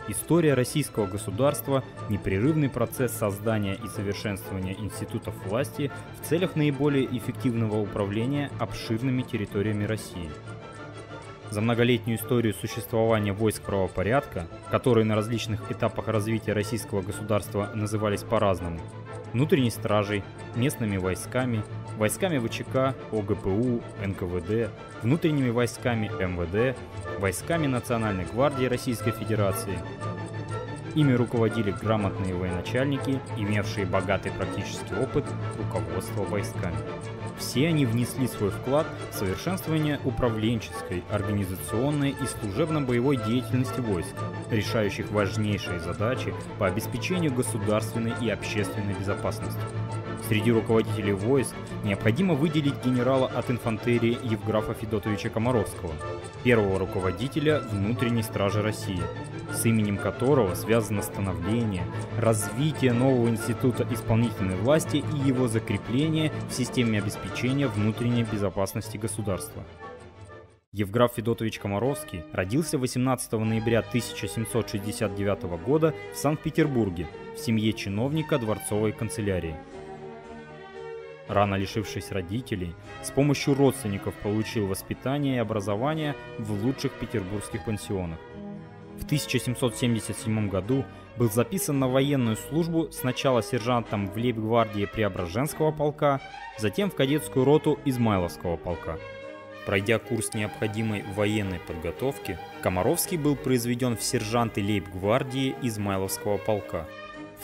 История российского государства – непрерывный процесс создания и совершенствования институтов власти в целях наиболее эффективного управления обширными территориями России. За многолетнюю историю существования войск правопорядка, которые на различных этапах развития российского государства назывались по-разному – внутренней стражей, местными войсками, войсками ВЧК, ОГПУ, НКВД, внутренними войсками МВД, войсками Национальной гвардии Российской Федерации. Ими руководили грамотные военачальники, имевшие богатый практический опыт руководства войсками. Все они внесли свой вклад в совершенствование управленческой, организационной и служебно-боевой деятельности войск, решающих важнейшие задачи по обеспечению государственной и общественной безопасности. Среди руководителей войск необходимо выделить генерала от инфантерии Евграфа Федотовича Комаровского, первого руководителя внутренней стражи России, с именем которого связано становление, развитие нового института исполнительной власти и его закрепление в системе обеспечения внутренней безопасности государства. Евграф Федотович Комаровский родился 18 ноября 1769 года в Санкт-Петербурге в семье чиновника дворцовой канцелярии. Рано лишившись родителей, с помощью родственников получил воспитание и образование в лучших петербургских пансионах. В 1777 году был записан на военную службу сначала сержантом в лейб-гвардии Преображенского полка, затем в кадетскую роту Измайловского полка. Пройдя курс необходимой военной подготовки, Комаровский был произведен в сержанты лейб-гвардии Измайловского полка. В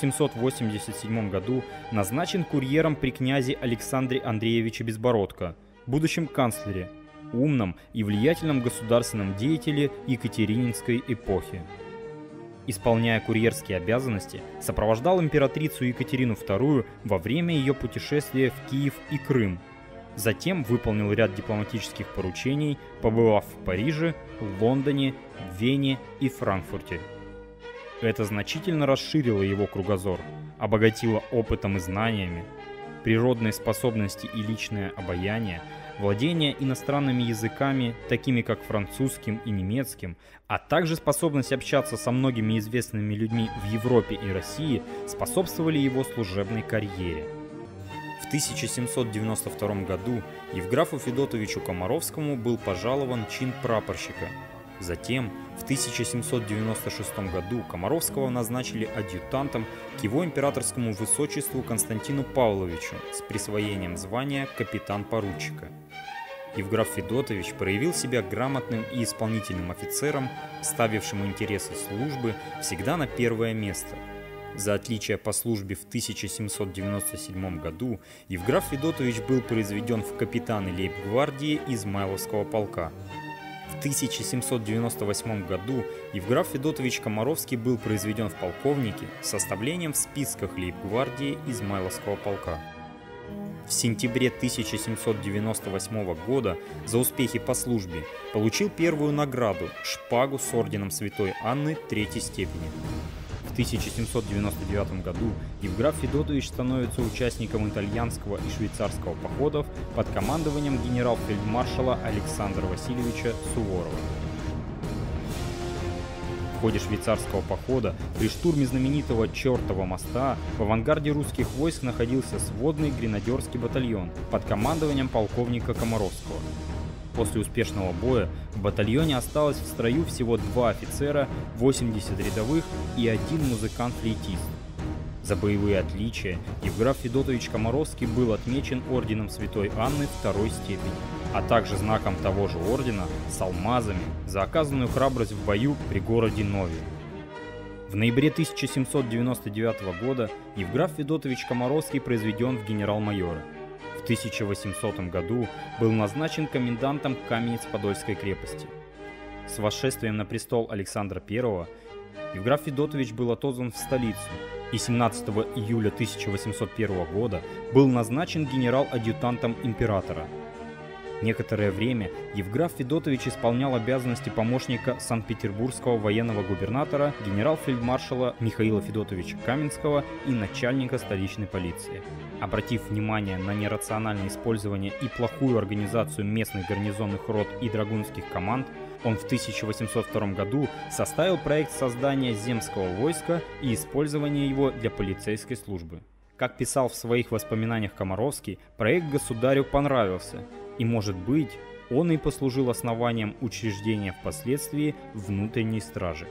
1787 году назначен курьером при князе Александре Андреевиче Безбородко, будущем канцлере, умном и влиятельном государственном деятеле Екатерининской эпохи. Исполняя курьерские обязанности, сопровождал императрицу Екатерину II во время ее путешествия в Киев и Крым. Затем выполнил ряд дипломатических поручений, побывав в Париже, Лондоне, Вене и Франкфурте. Это значительно расширило его кругозор, обогатило опытом и знаниями. Природные способности и личное обаяние, владение иностранными языками, такими как французским и немецким, а также способность общаться со многими известными людьми в Европе и России способствовали его служебной карьере. В 1792 году Евграфу Федотовичу Комаровскому был пожалован чин прапорщика. Затем, в 1796 году Комаровского назначили адъютантом к его императорскому высочеству Константину Павловичу с присвоением звания капитан-поручика. Евграф Федотович проявил себя грамотным и исполнительным офицером, ставившим интересы службы всегда на первое место. За отличие по службе в 1797 году Евграф Федотович был произведен в капитаны лейб-гвардии Измайловского полка. В 1798 году Евграф Федотович Комаровский был произведен в полковники с составлением в списках лейб-гвардии Измайловского полка. В сентябре 1798 года за успехи по службе получил первую награду – шпагу с орденом Святой Анны третьей степени. В 1799 году Евграф Федотович становится участником итальянского и швейцарского походов под командованием генерал-фельдмаршала Александра Васильевича Суворова. В ходе швейцарского похода при штурме знаменитого Чертова моста в авангарде русских войск находился сводный гренадерский батальон под командованием полковника Комаровского. После успешного боя в батальоне осталось в строю всего 2 офицера, 80 рядовых и 1 музыкант-флейтист. За боевые отличия Евграф Федотович Комаровский был отмечен орденом Святой Анны второй степени, а также знаком того же ордена с алмазами за оказанную храбрость в бою при городе Нове. В ноябре 1799 года Евграф Федотович Комаровский произведен в генерал-майора. В 1800 году был назначен комендантом Каменец-Подольской крепости. С восшествием на престол Александра I Евграф Федотович был отозван в столицу и 17 июля 1801 года был назначен генерал-адъютантом императора. Некоторое время Евграф Федотович исполнял обязанности помощника санкт-петербургского военного губернатора генерал-фельдмаршала Михаила Федотовича Каменского и начальника столичной полиции. Обратив внимание на нерациональное использование и плохую организацию местных гарнизонных рот и драгунских команд, он в 1802 году составил проект создания земского войска и использования его для полицейской службы. Как писал в своих воспоминаниях Комаровский, проект государю понравился, и, может быть, он и послужил основанием учреждения впоследствии внутренней стражи.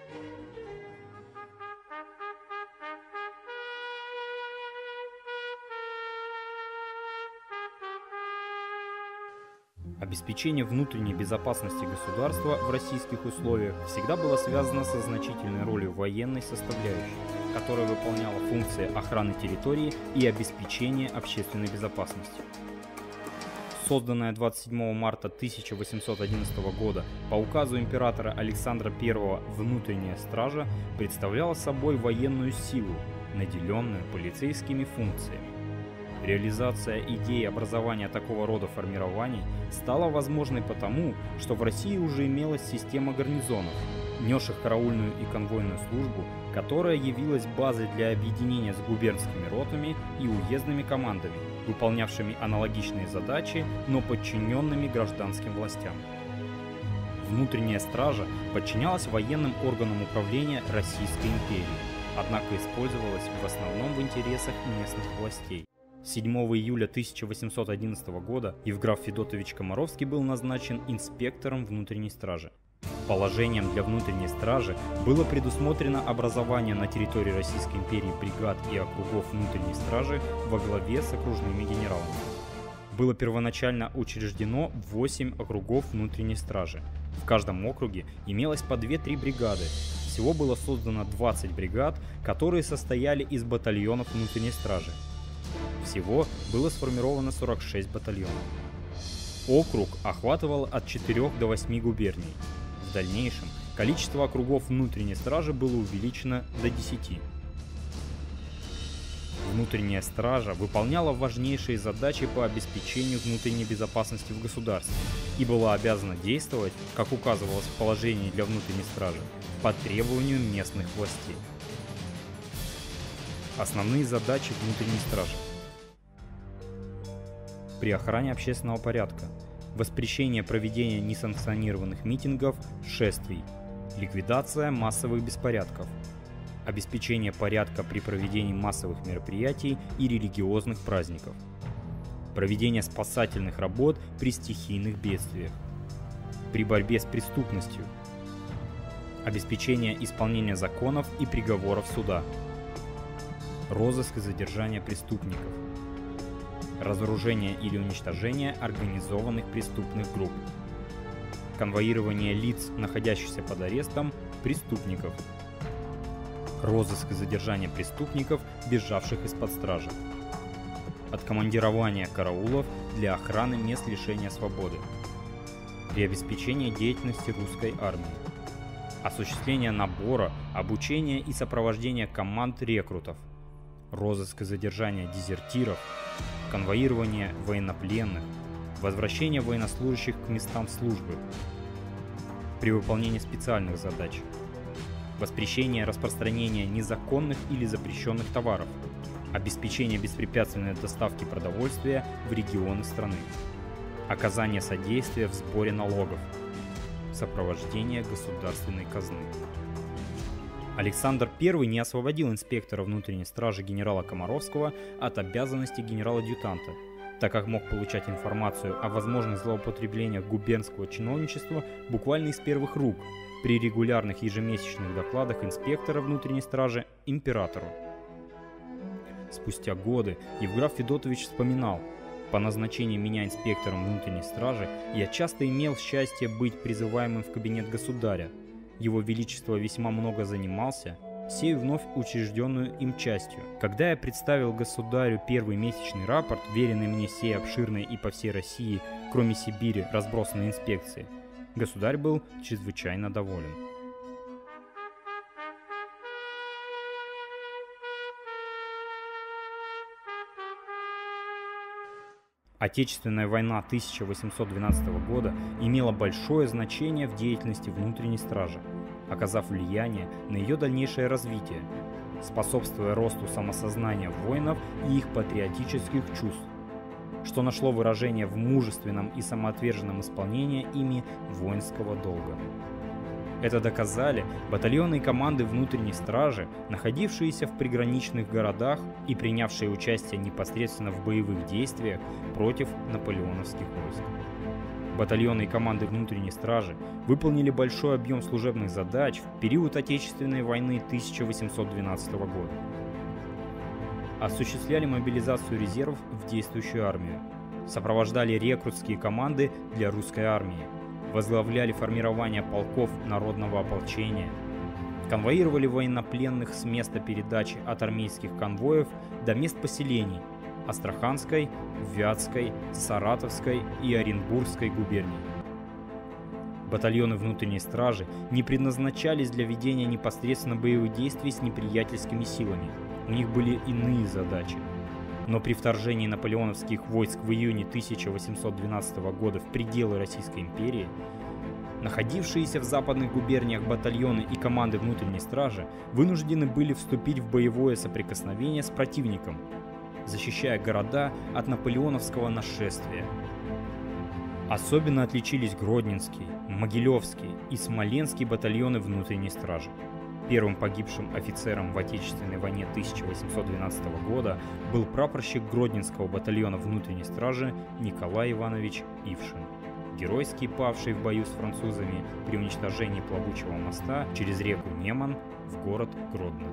Обеспечение внутренней безопасности государства в российских условиях всегда было связано со значительной ролью военной составляющей, которая выполняла функции охраны территории и обеспечения общественной безопасности. Созданная 27 марта 1811 года по указу императора Александра I внутренняя стража представляла собой военную силу, наделенную полицейскими функциями. Реализация идеи образования такого рода формирований стала возможной потому, что в России уже имелась система гарнизонов, несших караульную и конвойную службу, которая явилась базой для объединения с губернскими ротами и уездными командами, выполнявшими аналогичные задачи, но подчиненными гражданским властям. Внутренняя стража подчинялась военным органам управления Российской империи, однако использовалась в основном в интересах местных властей. 7 июля 1811 года Евграф Федотович Комаровский был назначен инспектором внутренней стражи. Положением для внутренней стражи было предусмотрено образование на территории Российской империи бригад и округов внутренней стражи во главе с окружными генералами. Было первоначально учреждено 8 округов внутренней стражи. В каждом округе имелось по 2-3 бригады. Всего было создано 20 бригад, которые состояли из батальонов внутренней стражи. Всего было сформировано 46 батальонов. Округ охватывал от 4 до 8 губерний. В дальнейшем количество округов внутренней стражи было увеличено до 10. Внутренняя стража выполняла важнейшие задачи по обеспечению внутренней безопасности в государстве и была обязана действовать, как указывалось в положении для внутренней стражи, по требованию местных властей. Основные задачи внутренней стражи: при охране общественного порядка, воспрещение проведения несанкционированных митингов, шествий, ликвидация массовых беспорядков, обеспечение порядка при проведении массовых мероприятий и религиозных праздников, проведение спасательных работ при стихийных бедствиях, при борьбе с преступностью, обеспечение исполнения законов и приговоров суда, розыск и задержание преступников, разоружение или уничтожение организованных преступных групп, конвоирование лиц, находящихся под арестом, преступников, розыск и задержание преступников, бежавших из-под стражи, откомандирование караулов для охраны мест лишения свободы, при обеспечении деятельности русской армии, осуществление набора, обучения и сопровождения команд рекрутов, розыск и задержание дезертиров, конвоирование военнопленных, возвращение военнослужащих к местам службы, при выполнении специальных задач, воспрещение распространения незаконных или запрещенных товаров, обеспечение беспрепятственной доставки продовольствия в регионы страны, оказание содействия в сборе налогов, сопровождение государственной казны. Александр I не освободил инспектора внутренней стражи генерала Комаровского от обязанностей генерала-адъютанта, так как мог получать информацию о возможных злоупотреблениях губернского чиновничества буквально из первых рук при регулярных ежемесячных докладах инспектора внутренней стражи императору. Спустя годы Евграф Федотович вспоминал: «По назначению меня инспектором внутренней стражи я часто имел счастье быть призываемым в кабинет государя. Его Величество весьма много занимался сей вновь учрежденную им частью. Когда я представил государю первый месячный рапорт, веренный мне сей обширной и по всей России, кроме Сибири, разбросанной инспекции, государь был чрезвычайно доволен». Отечественная война 1812 года имела большое значение в деятельности внутренней стражи, оказав влияние на ее дальнейшее развитие, способствуя росту самосознания воинов и их патриотических чувств, что нашло выражение в мужественном и самоотверженном исполнении ими воинского долга. Это доказали батальоны и команды внутренней стражи, находившиеся в приграничных городах и принявшие участие непосредственно в боевых действиях против наполеоновских войск. Батальоны и команды внутренней стражи выполнили большой объем служебных задач в период Отечественной войны 1812 года. Осуществляли мобилизацию резервов в действующую армию, сопровождали рекрутские команды для русской армии, возглавляли формирование полков народного ополчения, конвоировали военнопленных с места передачи от армейских конвоев до мест поселений Астраханской, Вятской, Саратовской и Оренбургской губерний. Батальоны внутренней стражи не предназначались для ведения непосредственно боевых действий с неприятельскими силами, у них были иные задачи. Но при вторжении наполеоновских войск в июне 1812 года в пределы Российской империи, находившиеся в западных губерниях батальоны и команды внутренней стражи вынуждены были вступить в боевое соприкосновение с противником, защищая города от наполеоновского нашествия. Особенно отличились Гродненский, Могилевский и Смоленский батальоны внутренней стражи. Первым погибшим офицером в Отечественной войне 1812 года был прапорщик Гродненского батальона внутренней стражи Николай Иванович Ившин, геройски павший в бою с французами при уничтожении плавучего моста через реку Неман в город Гродно.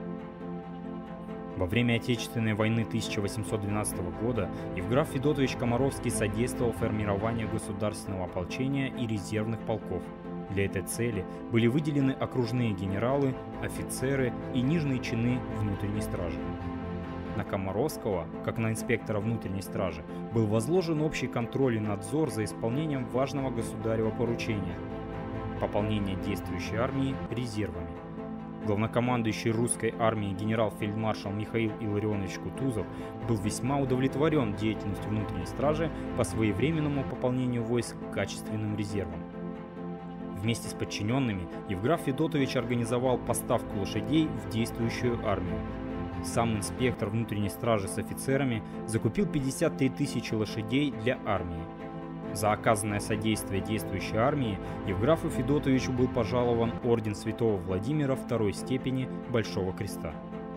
Во время Отечественной войны 1812 года Евграф Федотович Комаровский содействовал формированию государственного ополчения и резервных полков. Для этой цели были выделены окружные генералы, офицеры и нижние чины внутренней стражи. На Комаровского, как на инспектора внутренней стражи, был возложен общий контроль и надзор за исполнением важного государева поручения – пополнение действующей армии резервами. Главнокомандующий русской армией генерал-фельдмаршал Михаил Илларионович Кутузов был весьма удовлетворен деятельностью внутренней стражи по своевременному пополнению войск качественным резервом. Вместе с подчиненными Евграф Федотович организовал поставку лошадей в действующую армию. Сам инспектор внутренней стражи с офицерами закупил 53 тысячи лошадей для армии. За оказанное содействие действующей армии Евграфу Федотовичу был пожалован орден Святого Владимира второй степени Большого Креста.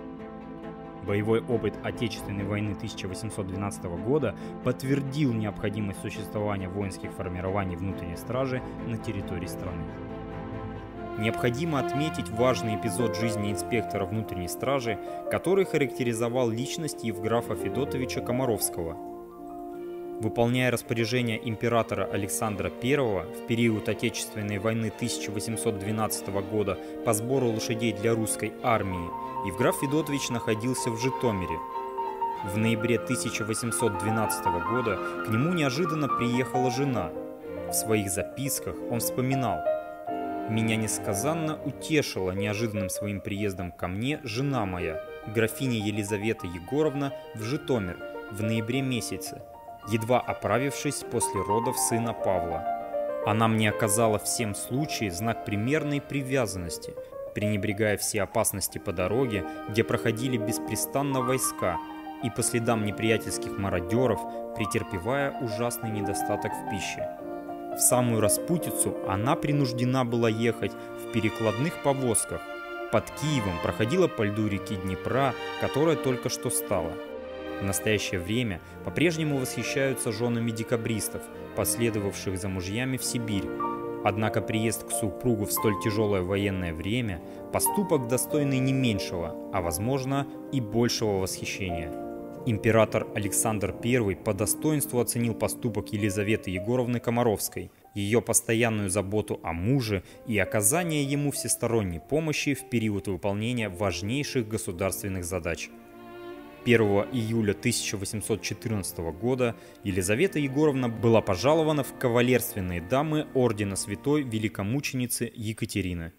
Боевой опыт Отечественной войны 1812 года подтвердил необходимость существования воинских формирований внутренней стражи на территории страны. Необходимо отметить важный эпизод жизни инспектора внутренней стражи, который характеризовал личность Евграфа Федотовича Комаровского. Выполняя распоряжение императора Александра I в период Отечественной войны 1812 года по сбору лошадей для русской армии, Евграф Федотович находился в Житомире. В ноябре 1812 года к нему неожиданно приехала жена. В своих записках он вспоминал: «Меня несказанно утешила неожиданным своим приездом ко мне жена моя, графиня Елизавета Егоровна, в Житомир в ноябре месяце, едва оправившись после родов сына Павла. Она мне оказала в всем случае знак примерной привязанности, пренебрегая все опасности по дороге, где проходили беспрестанно войска, и по следам неприятельских мародеров, претерпевая ужасный недостаток в пище. В самую распутицу она принуждена была ехать в перекладных повозках. Под Киевом проходила по льду реки Днепра, которая только что стала. В настоящее время по-прежнему восхищаются женами декабристов, последовавших за мужьями в Сибирь. Однако приезд к супругу в столь тяжелое военное время – поступок, достойный не меньшего, а возможно и большего восхищения. Император Александр I по достоинству оценил поступок Елизаветы Егоровны Комаровской, ее постоянную заботу о муже и оказание ему всесторонней помощи в период выполнения важнейших государственных задач. 1 июля 1814 года Елизавета Егоровна была пожалована в кавалерственные дамы ордена Святой Великомученицы Екатерины.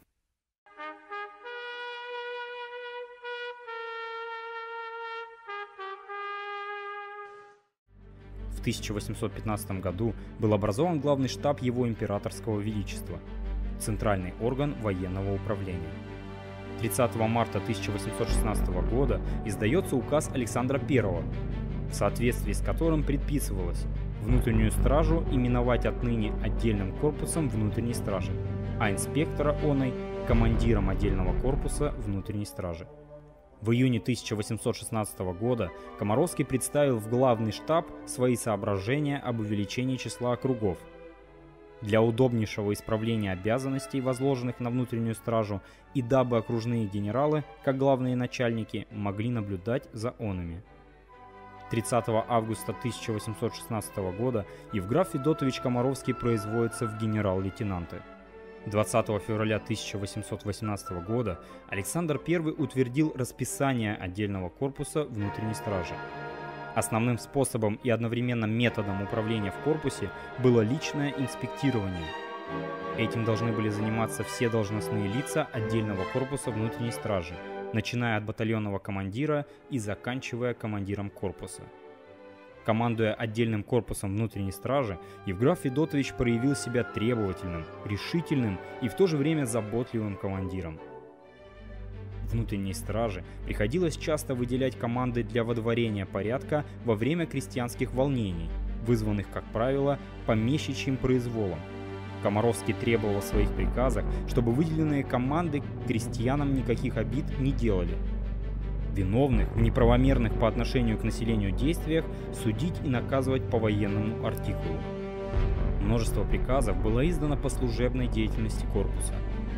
В В 1815 году был образован главный штаб Его Императорского Величества, центральный орган военного управления. 30 марта 1816 года издается указ Александра I, в соответствии с которым предписывалось внутреннюю стражу именовать отныне отдельным корпусом внутренней стражи, а инспектора оной – командиром отдельного корпуса внутренней стражи. В июне 1816 года Комаровский представил в главный штаб свои соображения об увеличении числа округов. Для удобнейшего исправления обязанностей, возложенных на внутреннюю стражу, и дабы окружные генералы, как главные начальники, могли наблюдать за онами. 30 августа 1816 года Евграф Федотович Комаровский производится в генерал-лейтенанты. 20 февраля 1818 года Александр I утвердил расписание отдельного корпуса внутренней стражи. Основным способом и одновременно методом управления в корпусе было личное инспектирование. Этим должны были заниматься все должностные лица отдельного корпуса внутренней стражи, начиная от батальонного командира и заканчивая командиром корпуса. Командуя отдельным корпусом внутренней стражи, Евграф Федотович проявил себя требовательным, решительным и в то же время заботливым командиром. Внутренней страже приходилось часто выделять команды для водворения порядка во время крестьянских волнений, вызванных, как правило, помещичьим произволом. Комаровский требовал в своих приказах, чтобы выделенные команды крестьянам никаких обид не делали. Виновных в неправомерных по отношению к населению действиях судить и наказывать по военному артикулу. Множество приказов было издано по служебной деятельности корпуса.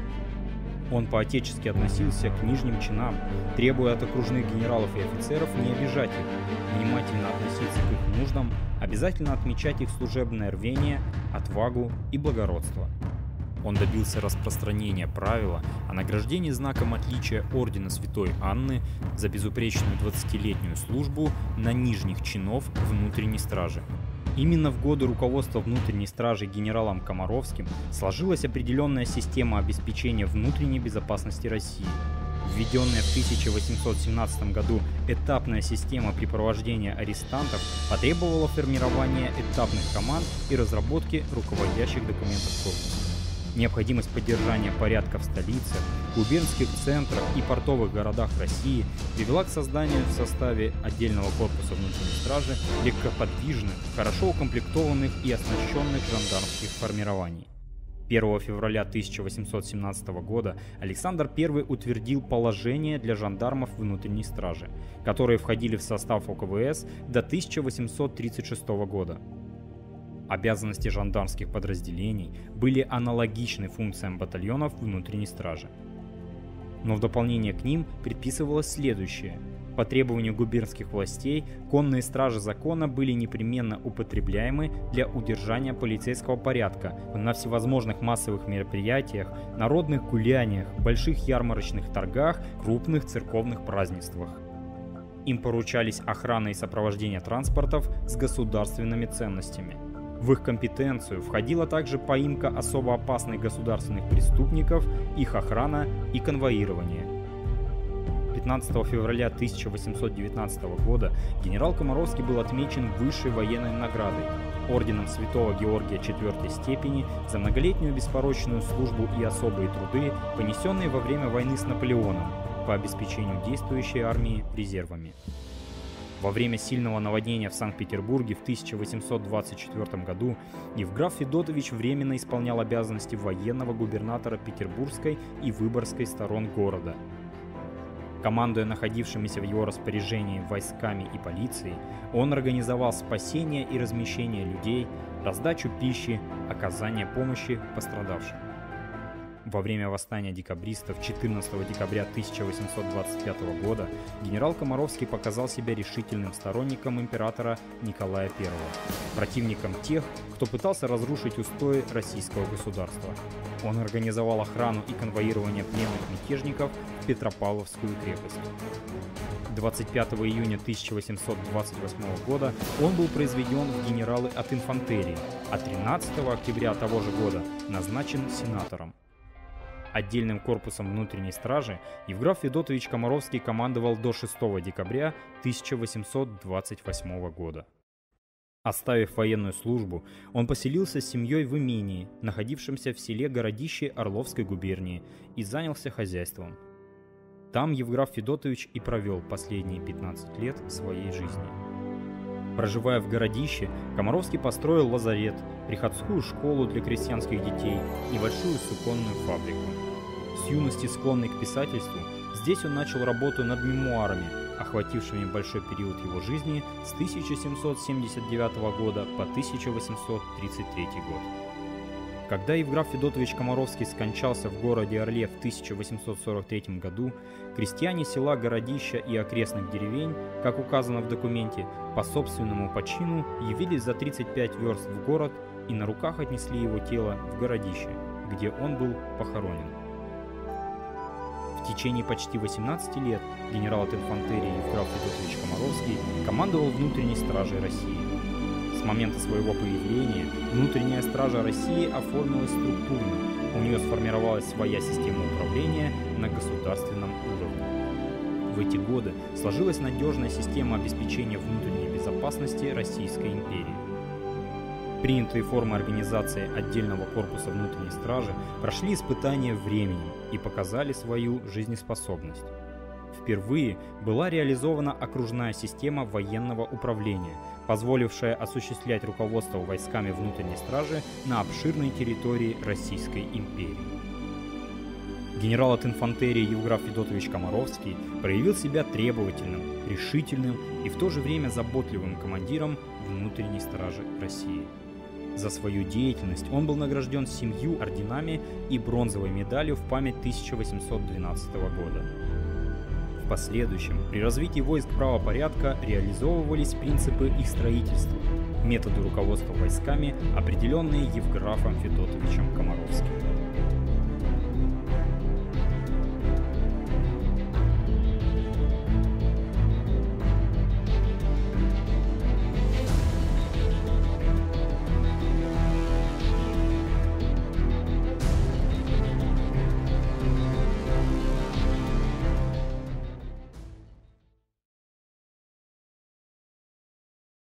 Он по-отечески относился к нижним чинам, требуя от окружных генералов и офицеров не обижать их, внимательно относиться к их нуждам, обязательно отмечать их служебное рвение, отвагу и благородство. Он добился распространения правила о награждении знаком отличия ордена Святой Анны за безупречную 20-летнюю службу на нижних чинов внутренней стражи. Именно в годы руководства внутренней стражи генералом Комаровским сложилась определенная система обеспечения внутренней безопасности России. Введенная в 1817 году этапная система припровождения арестантов потребовала формирования этапных команд и разработки руководящих документов корпуса. Необходимость поддержания порядка в столице, губернских центрах и портовых городах России привела к созданию в составе отдельного корпуса внутренней стражи легкоподвижных, хорошо укомплектованных и оснащенных жандармских формирований. 1 февраля 1817 года Александр I утвердил положение для жандармов внутренней стражи, которые входили в состав ОКВС до 1836 года. Обязанности жандармских подразделений были аналогичны функциям батальонов внутренней стражи. Но в дополнение к ним предписывалось следующее. По требованию губернских властей, конные стражи закона были непременно употребляемы для удержания полицейского порядка на всевозможных массовых мероприятиях, народных гуляниях, больших ярмарочных торгах, крупных церковных празднествах. Им поручались охрана и сопровождение транспортов с государственными ценностями. В их компетенцию входила также поимка особо опасных государственных преступников, их охрана и конвоирование. 15 февраля 1819 года генерал Комаровский был отмечен высшей военной наградой – орденом Святого Георгия IV степени за многолетнюю беспорочную службу и особые труды, понесенные во время войны с Наполеоном по обеспечению действующей армии резервами. Во время сильного наводнения в Санкт-Петербурге в 1824 году Евграф Федотович временно исполнял обязанности военного губернатора Петербургской и Выборгской сторон города. Командуя находившимися в его распоряжении войсками и полицией, он организовал спасение и размещение людей, раздачу пищи, оказание помощи пострадавшим. Во время восстания декабристов 14 декабря 1825 года генерал Комаровский показал себя решительным сторонником императора Николая I, противником тех, кто пытался разрушить устои российского государства. Он организовал охрану и конвоирование пленных мятежников в Петропавловскую крепость. 25 июня 1828 года он был произведен в генералы от инфантерии, а 13 октября того же года назначен сенатором. Отдельным корпусом внутренней стражи Евграф Федотович Комаровский командовал до 6 декабря 1828 года. Оставив военную службу, он поселился с семьей в имении, находившемся в селе Городище Орловской губернии, и занялся хозяйством. Там Евграф Федотович и провел последние 15 лет своей жизни. Проживая в Городище, Комаровский построил лазарет, приходскую школу для крестьянских детей, небольшую суконную фабрику. С юности склонный к писательству, здесь он начал работу над мемуарами, охватившими большой период его жизни с 1779 года по 1833 год. Когда Евграф Федотович Комаровский скончался в городе Орле в 1843 году, крестьяне села Городища и окрестных деревень, как указано в документе, по собственному почину явились за 35 верст в город и на руках отнесли его тело в Городище, где он был похоронен. В течение почти 18 лет генерал от инфантерии Евграф Федотович Комаровский командовал внутренней стражей России. С момента своего появления внутренняя стража России оформилась структурно, у нее сформировалась своя система управления на государственном уровне. В эти годы сложилась надежная система обеспечения внутренней безопасности Российской империи. Принятые формы организации отдельного корпуса внутренней стражи прошли испытания временем и показали свою жизнеспособность. Впервые была реализована окружная система военного управления, позволившая осуществлять руководство войсками внутренней стражи на обширной территории Российской империи. Генерал от инфантерии Евграф Федотович Комаровский проявил себя требовательным, решительным и в то же время заботливым командиром внутренней стражи России. За свою деятельность он был награжден 7 орденами и бронзовой медалью в память 1812 года. В последующем, при развитии войск правопорядка реализовывались принципы их строительства, методы руководства войсками, определенные Евграфом Федотовичем Комаровским.